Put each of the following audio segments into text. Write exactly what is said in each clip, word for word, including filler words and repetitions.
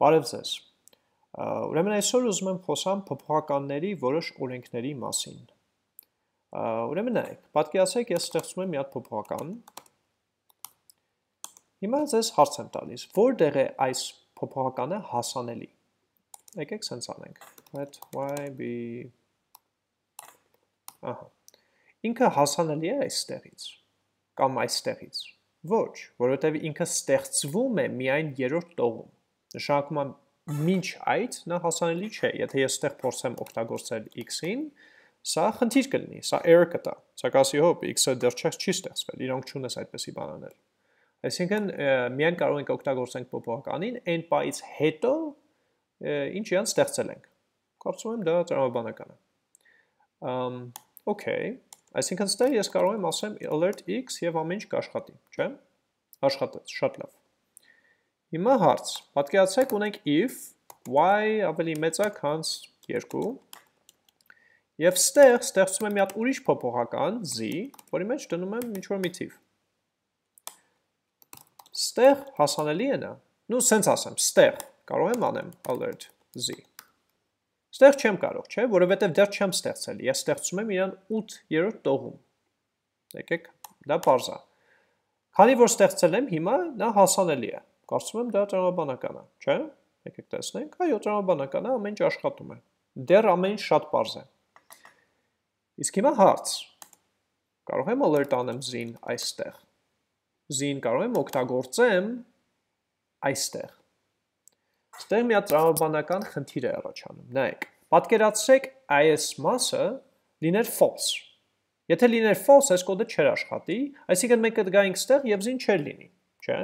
Բարև ձեզ։ Ուրեմն այսօր ուզում եմ խոսամ փոփոխականների որոշ օրենքների մասին։ Ուրեմն նայեք, պատկերացրեք ես ստեղծում եմ մի հատ փոփոխական։ Հիմա ձեզ հարց եմ տալիս, որտեղ է այս փոփոխականը հասանելի։ Եկեք սենց անենք։ Let y be Ահա։ Ինքը հասանելի է այստեղից կամ այստեղից։ Ոչ, որովհետև ինքը ստեղծվում է միայն երրորդ տողում։ Նշանակում է մինչ այդ նա հասանելի չէ, եթե ես ստեղ փորձեմ օգտագործել x-ին, սա խնդիր կլինի, սա error կտա, սա կասի հոպ, x-ը դեռ չի ստեղծվել, իրանք չունես այդպեսի բան անել։ Այսինքն միայն կարող ենք օգտագործենք փոփոխականին այն պահից հետո, ինչ իրան ստեղծել ենք։ Կարծում եմ դա տրամաբանական է։ Okay, այսինքն ստեղ ես կարող եմ ասեմ alert x եւ ամեն ինչ կաշխատի, չէ՞։ Աշխատեց, շատ լավ։ Հիմա հարց, պատկերացրեք ունենք if y ավելի մեծ է, քան երկու եւ ստեղ ստեղծում եմ մի հատ ուրիշ փոփոխական z, որի մեջ դնում եմ ինչ-որ մի թիվ։ Ստեղ հասանելի է նա։ Նու սենց ասեմ, ստեղ կարող եմ անեմ alert z։ Ստեղ չեմ կարող, չէ, որովհետև դեռ չեմ ստեղծել, ես ստեղծում եմ իրան ութ-երրորդ տողում։ Եկեք, դա պարզ է։ Քանի որ ստեղծել եմ, հիմա նա հասանելի է։ Կարծում եմ դա տրամաբանական է, չէ՞։ Եկեք տեսնենք, այո, տրամաբանական է, ամեն ինչ աշխատում է։ Դեռ ամեն ինչ շատ պարզ է։ Իսկ հիմա հարց։ Կարող եմ alert անեմ z-ին այստեղ։ Z-ին կարող եմ օգտագործեմ այստեղ։ Ստեղ մի հատ տրամաբանական խնդիր է առաջանում, նայեք, պատկերացրեք այս մասը լիներ false, եթե լիներ false, այս կոդը չեր աշխատի, այսինքն մենք կգայինք ստեղ և զին չեր լինի, չէ,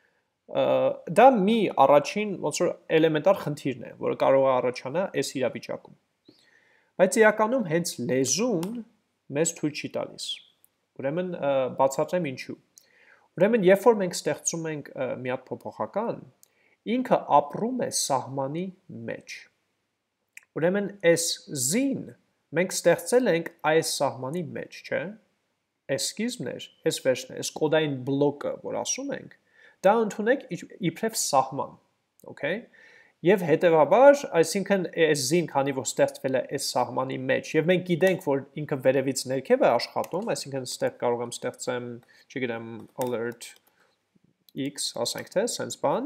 դա մի առաջին ոնց որ էլեմենտար խնդիրն է, որը կարող է առաջանա այս իրավիճակում, բայց իրականում հենց լեզուն մեզ թույլ չի տալիս, ուրեմն բացատրեմ ինչու, ուրեմն երբ որ մենք ստեղծում ենք մի հատ փոփոխական, ինքը ապրում է սահմանի մեջ։ Ուրեմն այս z-ին մենք ստեղծել ենք այս սահմանի մեջ, չէ։ Այս սկիզբն էր, այս վերջն է, այս կոդային բլոկը, որ ասում ենք, դա ընդունեք իբրև սահման, okay։ Եվ հետևաբար, այսինքն այս z-ին, քանի որ ստեղծվել է այս սահմանի մեջ, եւ մենք գիտենք, որ ինքը վերևից ներքև է աշխատում, այսինքն ստեղ կարող եմ ստեղծեմ, չգիտեմ, alert x, ասենք թե, սենց բան,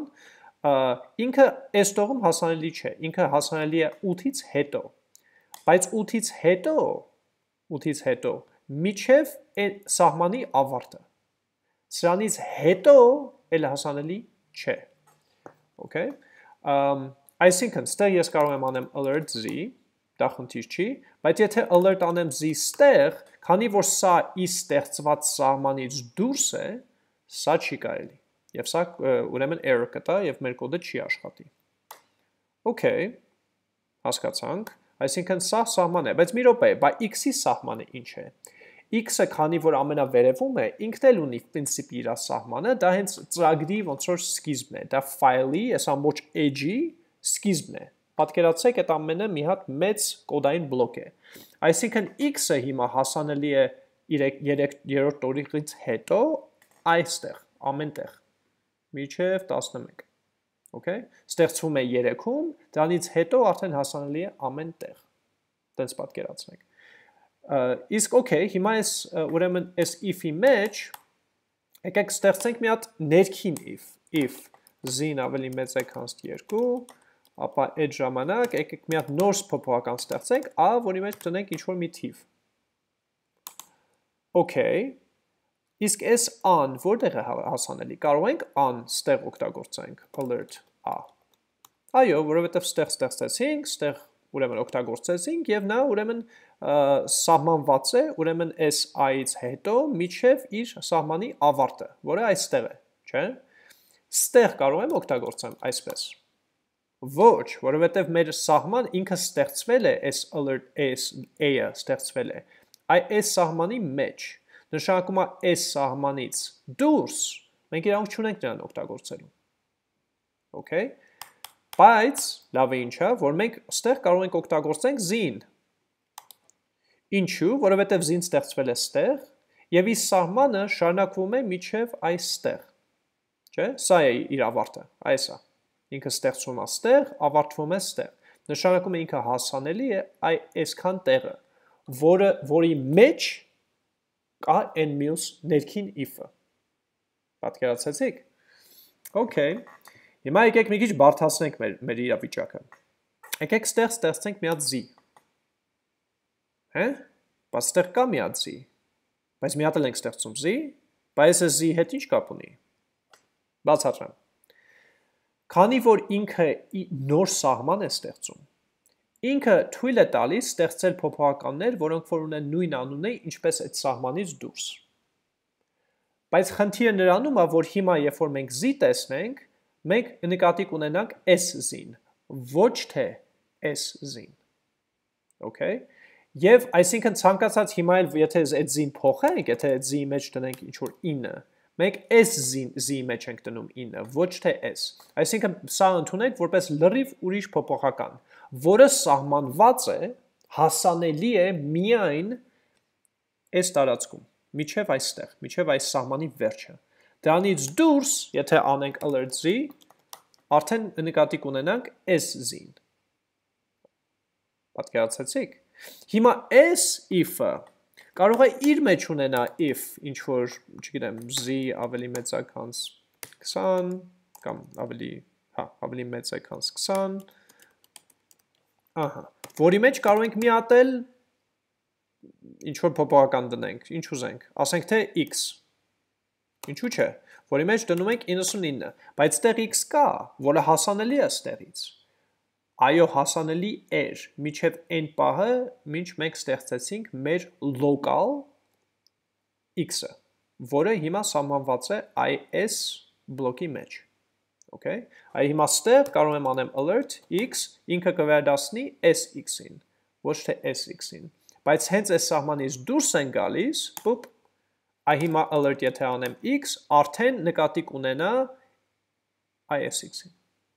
ինքը այս տողում հասանելի չէ, ինքը հասանելի է ութից հետո, բայց ութից հետո, ութից հետո, միջև սահմանի ավարտը, սրանից հետո էլ հասանելի չէ, okay? Այսինքն, ստեղ ես կարող եմ անեմ alert z, դա խնդիր չի, բայց եթե alert անեմ z ստեղ, քանի որ սա ի ստեղծված սահմանից դուրս է, սա չի կարելի։ Եվ սա ուրեմն error կտա և մեր կոդը չի աշխատի։ Okay, հասկացանք, այսինքն սա սահման է, բայց մի րոպե, բա x-ի սահմանը ինչ է։ X-ը քանի որ ամենավերևում է, ինքն էլ ունի պրինցիպի իր սահմանը, դա հենց ծրագրի ոնց որ սկիզբն է, դա ֆայլի, այս ամբողջ edge-ի սկիզբն է։ Պատկերացրեք այդ ամենը մի հատ մեծ կոդային բլոկ է։ Այսինքն x-ը հիմա հասանելի է երրորդ տողից հետո այստեղ, ամենտեղ։ Միջև տասնմեկ, okay? Ստեղծվում է երեքում, դրանից հետո արդեն հասանելի է ամեն տեղ, տենց պատկերացնենք, իսկ okay, հիմա ես ուրեմն ես if-ի մեջ, եկեք ստեղծենք մի հատ ներքին if, if z-ին ավելի մեծ է քան երկու, ապա այդ ժամանակ եկեք մի հատ նոր փոփոխական ստեղծենք, a, որի մեջ տնենք ինչ-որ մի թիվ, okay, իսկ այս an որտեղ է հասանելի, կարող ենք an ստեղ օգտագործենք, alert a, այո, որովհետև ստեղ ստեղծեցինք, ստեղ ուրեմն օգտագործեցինք և նա ուրեմն սահմանված է, ուրեմն այս a-ից հետո միջև իր սահմանի ավարտը, որը այստեղ է, չէ, ստեղ կարող եմ օգտագործեմ այսպես, ոչ, որովհետև մեր սահման ինքը ստեղծվել է, այս alert a-ը ստեղծվել է, այս սահմանի մեջ, նշանակում է այս սահմանից դուրս, մենք իրանք չունենք նրան օգտագործելու, okay, բայց լավ է ինչա, որ մենք ստեղ կարող ենք օգտագործենք z-ին, ինչու, որովհետև z-ին ստեղծվել է ստեղ, և իր սահմանը շարունակվում է մինչև այստեղ, չէ, սա է իր ավարտը, այս է, ինքը ստեղծվում է ստեղ, ավարտվում է ստեղ։ Նշանակում է ինքը հասանելի է այ այսքան տեղը, որը որի մեջ կա այն մյուս ներքին if-ը։ Պատկերացեցիք։ Okay։ Հիմա եկեք մի քիչ բարդացնենք մեր մեր իրավիճակը։ Եկեք ստեղ ստեղծենք մի հատ z։ Հե՞։ Բայց ստեղ կա մի հատ z։ Բայց մի հատ էլ ենք ստեղծում z, բայց այս z հետ ինչ կապ ունի։ Բացատրեմ։ Քանի որ ինքը նոր սահման է ստեղծում, ինքը թույլ է տալիս ստեղծել փոփոխականներ, որոնք որ ունեն նույն անուն է, ինչպես այդ սահմանից դուրս։ Բայց խնդիրը նրանում է, որ հիմա երբ որ մենք z տեսնենք, մենք նկատի կունենանք s z-ին, ոչ թե s z-ին։ Okay։ Եվ այսինքն ցանկացած հիմա էլ եթե այդ z-ին փոխենք, եթե այդ z-ի մեջ դնենք ինչ որ ինը, մենք s z-ի մեջ ենք դնում ինը, ոչ թե s։ Այսինքն սա ընդունենք որպես լրիվ ուրիշ փոփոխական, որը սահմանված է, հասանելի է միայն այս տարածքում, միջև այստեղ, միջև այս սահմանի վերջը։ Դրանից դուրս, եթե անենք alert z, արդեն նկատի կունենանք s z-ին։ Պատկերացեցիք։ Հիմա s if-ը կարող է իր մեջ ունենա if, ինչ որ, չգիտեմ, z ավելի մեծ է քան քսան, կամ ավելի, հա, ավելի մեծ է քան քսան, ահա, որի մեջ կարող ենք միատել ինչ որ փոփոխական դնենք, ինչ ուզենք, ասենք թե x, ինչու՞ չէ, որի մեջ դնում ենք իննսունինը, բայց տեղ x կա, որը հասանելի է ստեղից։ Այո, հասանելի էր, միջև այն պահը, մինչ մենք ստեղծեցինք մեր local x-ը, որը հիմա սահմանված է այս բլոկի մեջ։ Okay։ Այ հիմա ստեղ կարող եմ անեմ alert x, ինքը կվերադասնի sx-ին, ոչ թե sx-ին։ Բայց հենց այս սահմանից դուրս են գալիս, պուպ, այ հիմա alert եթե անեմ x, արդեն նկատի կունենա sx-ին։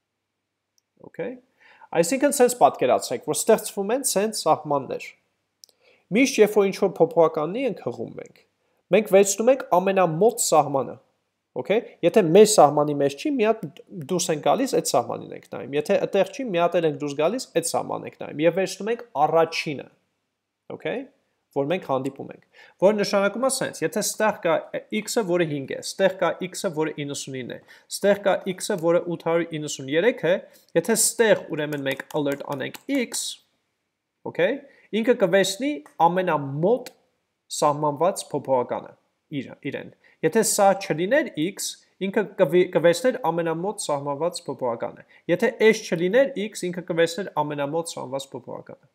Okay։ Այսինքն սենց պատկերացրեք, որ ստեղծվում են սենց սահմաններ։ Միշտ երբ որ ինչ-որ փոփոխականի ենք հղում մենք, մենք վերցնում ենք ամենամոտ սահմանը։ Okay։ Եթե մեր սահմանի մեջ չի, մի հատ դուրս ենք գալիս, այդ սահմանին ենք նայում։ Եթե այդտեղ չի, մի հատ էլ ենք դուրս գալիս, այդ սահմանն ենք նայում եւ վերցնում ենք առաջինը։ Okay։ Որ մենք հանդիպում ենք։ Որ նշանակում է սենց, եթե ստեղ կա x-ը, որը հինգ է, ստեղ կա x-ը, որը իննսունինը է, ստեղ կա x-ը, որը ութ հարյուր իննսուններեք է, եթե ստեղ ուրեմն մենք alert անենք x, okay, ինքը կվերցնի ամենամոտ սահմանված փոփոխականը իրեն։ Եթե սա չլիներ x, ինքը կվերցներ ամենամոտ սահմանված փոփոխականը։ Եթե s չլիներ x, ինքը կվերցներ ամենամոտ սահմանված փոփոխականը։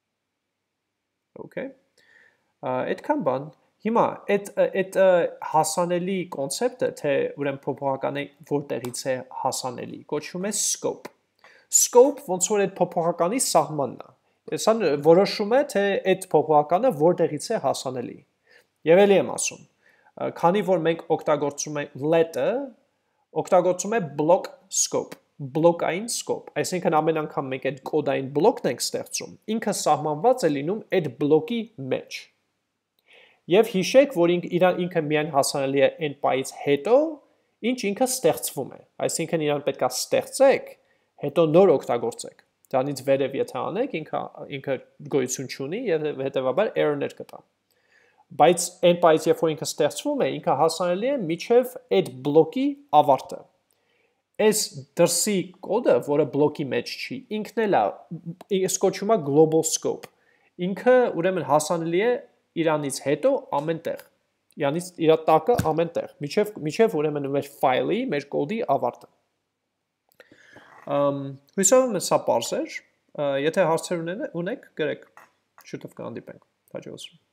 Okay։ Այդքան բան, հիմա այդ հասանելի կոնցեպտը, թե ուրեմն փոփոխականը որտեղից է հասանելի, կոչվում է scope։ Scope ոնց որ այդ փոփոխականի սահմանն է։ Սա որոշում է, թե այդ փոփոխականը որտեղից է հասանելի։ Եվ ելի եմ ասում, քանի որ մենք օգտագործում ենք let-ը, օգտագործում է block scope, բլոկային scope, այսինքն ամեն անգամ մենք այդ կոդային բլոկն ենք ստեղծում, ինքը սահմանված է լինում այդ բլոկի մեջ։ Եվ հիշեք, որ իրան ինքը միայն հասանելի է այն պայից հետո, ինչ ինքը ստեղծվում է, այսինքն իրան պետք է ստեղծեք, հետո նոր օգտագործեք։ Դրանից վերև եթե անեք, ինքը ինքը գոյություն չունի եւ հետեւաբար error-ներ կտա։ Բայց այն պայից երբ որ ինքը ստեղծվում է, ինքը հասանելի է միջև այդ բլոկի ավարտը։ Այս դրսի կոդը, որը բլոկի մեջ չի, ինքն էլ է, կոչվում է global scope։ Ինքը ուրեմն հասանելի է իրանից հետո ամենտեղ, իրանից իրա տակը ամենտեղ, միջև միջև ուրեմն մեր ֆայլի, մեր կոդի ավարտը։ Հույսով եմ սա պարզ էր, եթե հարցեր ունեք, գրեք, շուտով կհանդիպենք, հաջողություն։